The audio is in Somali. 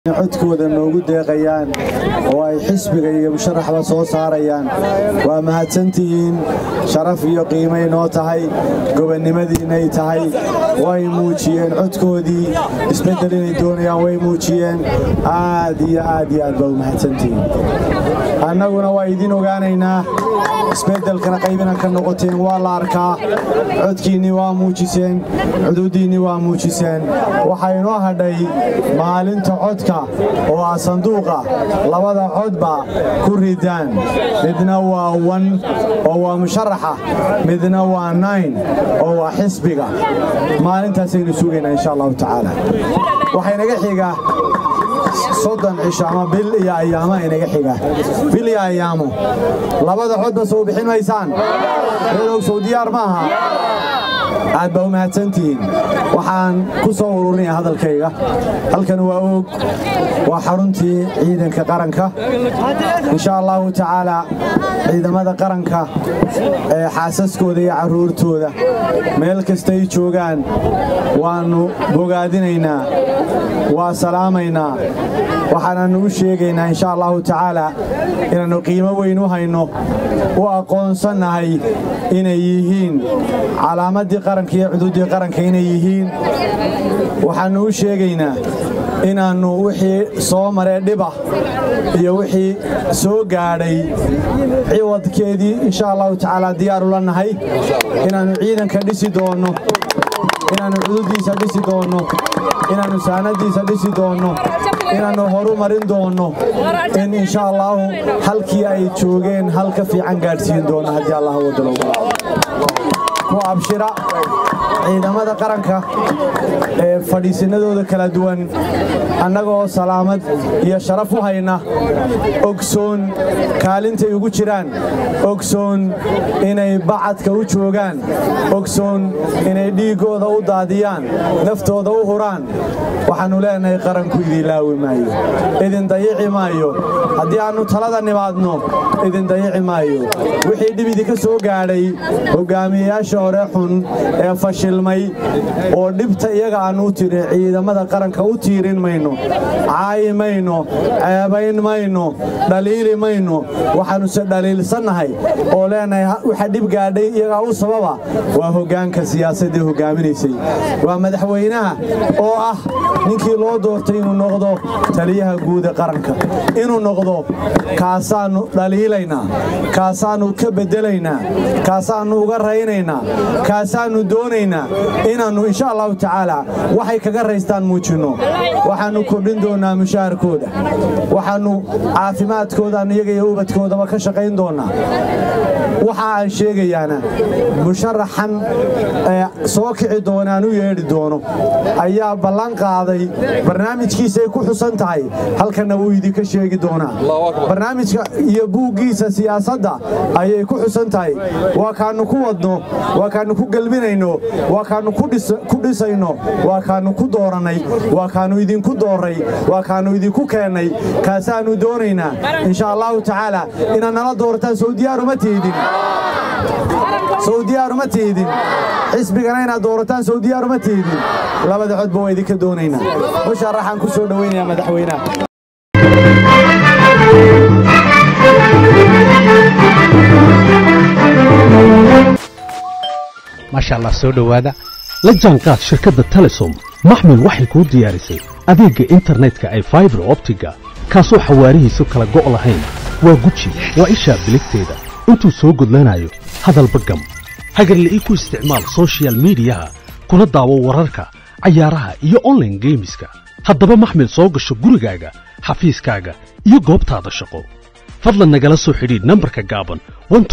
codkooda noogu deeqayaan oo ay xisbiga iyo musharaxba soo saarayaan waa mahadsantihiin sharaf iyo qiimo inoo tahay gobonimadiinay tahay way muujiyeen codkoodii isbedel inay doonayaan way muujiyeen aad iyo aad baa mahadsantihiin annaguna waa idin ogaanaynaa isbedelkana qaybina ka noqoteen waa la arkaa codkiinni waa muujiseen xuduudiinni waa muujiseen waxaa inoo hadhay maalinta codka oo ah sanduuqa labada codba ku ridaan midna waa 1 oo waa musharaxa midna waa 9 oo waa xisbiga maalintaasaynu sugaynaa insha allahu tacaala waxay naga xigaa soddon cisho ama bil iyo ayaamo inaga xiga bil iyo ayaamo labada codba soo bixin maysaan reerow soo diyaar maaha aad baa u mahadsantihiin waxaan ku soo ururinayaa hadalkayga halkan waa og waa xaruntii ciidanka qaranka insha allahu tacaala ciidamada qaranka ee xaasaskooda iyo carruurtooda meel kasta ay joogaan waannu bogaadinaynaa waa salaamaynaa waxaannu u sheegaynaa insha allahu tacaala inaannu qiimo weyn u hayno u aqoonsannahay inay yihiin calaamaddii qaranka iyo xuduuddii qaranka inay yihiin waxaannu u sheegaynaa inaannu wixii soo maree dhiba iyo wixii soo gaadhay ciwadkeedii insha allahu tacaala diyaar ula nahay inaannu ciidanka dhisi doonno inaannu xuduuddiisa dhisi doonno inaannu saanadiisa dhisi doonno inaannu horu marin doonno in insha allahu halkii ay joogeen hal ka fiican gaadhsiin doonno haddii allah wadalo ku abshira ciidamada qaranka ee fadhiisinadooda kala duwan annagoo salaamad iyo sharaf u hayna ogsoon kaalintay ugu jiraan ogsoon inay bacadka u joogaan ogsoon inay dhiiggooda u daadiyaan naftooda u huraan waxaannu leenahay qaranku idin laawi maayo idin dayici maayo haddii aannu talada nimaadno idin dayici maayo wixii dhib idinka soo gaadhay hogaamiyeyaasha hore xun ee fashilmay oo dhibta iyaga aannu u tirin ciidamada qaranka u tiirin mayno caayi mayno ceebayn mayno dhaliili mayno waxaannuse dhaliilsannahay oo leenahay waxa dhib gaadhay iyagaa u sababa waa hoggaanka siyaasaddii hoggaaminaysay waa madaxweynaha oo ah ninkii loo doortay inuu noqdo taliyaha guud ee qaranka inuu noqdo kaasaannu dhaliilaynaa kaasaannu ka beddelaynaa kaasaannu uga raynaynaa kaasaannu doonaynaa inaannu insha allahu tacaala waxay kaga raystaan muujinno waxaannu kordhin doonnaa mushaharkooda waxaannu caafimaadkoodaannu iyaga iyo ubadkoodaba ka shaqayn doonnaa waxa aan sheegayaana musharaxan soo kici doonaan u yeedhi doono ayaa ballan qaaday barnaamijkiisaay ku xusan tahay halkanna wuu idinka sheegi doonaa barnaamijka iyo buuggiisa siyaasadda ayay ku xusan tahay waa kaannu ku wadno waa kaannu ku gelbinayno waa kaannu ku dhisayno waa kaannu ku doorannay waa kaannu idinku doorray waa kaannu idinku keennay kaasaannu doonaynaa insha allahu tacaala inaad nala doorataan soo diyaaruma tiidin soo diyaaruma tiidin xisbigana inaad doorataan soo diyaaruma tiidin labada codba waa idinka doonaynaa musharaxaan ku soo dhowaynayaa madaxweynaha maasha allah soo dhowaada la jaanqaad shirkadda telesom maxmil waxay kuu diyaarisay adeegga internetka ee faibar optiga kaasoo xawaarihiisu kala go' lahayn waa guji waa ishaa biligteeda intuu soo gudlanayo hadalba gam hagarla'ii ku isticmaal soshiyal miidiyaha kuna daawo wararka cayaaraha iyo onlaine geemiska haddaba maxmil soo gasho gurigaaga xafiiskaaga iyo goobtaada shaqo fadlan nagala soo xidhiidh nambarka gaaban